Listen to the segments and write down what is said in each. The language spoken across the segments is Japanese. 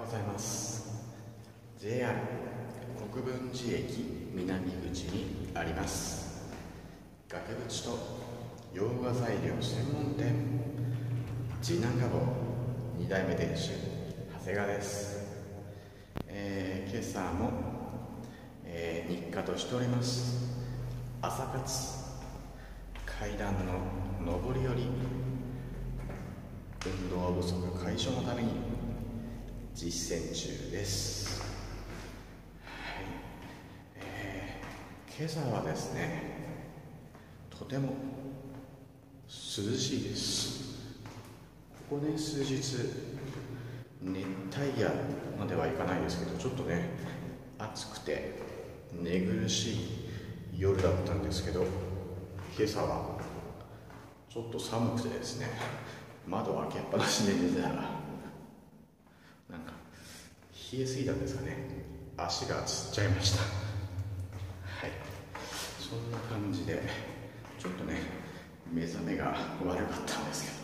ございます。 JR 国分寺駅南口にあります額縁と洋画材料専門店次男画房2代目店主長谷川です。今朝も、日課としております朝活階段の上り下り運動不足解消のために実践中です。はい、今朝はですね、とても涼しいです。ここね、数日熱帯夜まではいかないですけど、ちょっとね暑くて寝苦しい夜だったんですけど、今朝はちょっと寒くてですね、窓を開けっぱなしで寝てたらなんか冷えすぎたんですかね、足がつっちゃいました。はい、そんな感じでちょっとね目覚めが悪かったんですけど、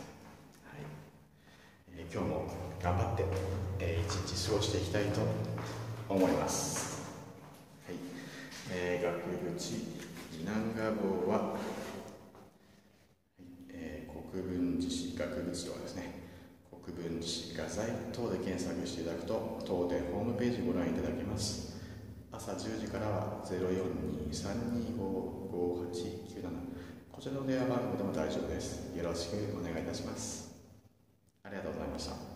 今日も頑張って、一日過ごしていきたいと思います。はい、額縁次男画房は、国分寺市額縁とはですね、国分寺市画材等で検索していただくと当店ホームページご覧いただけます。朝10時からは 0423255897 こちらの電話番号でも大丈夫です。よろしくお願いいたします。ありがとうございました。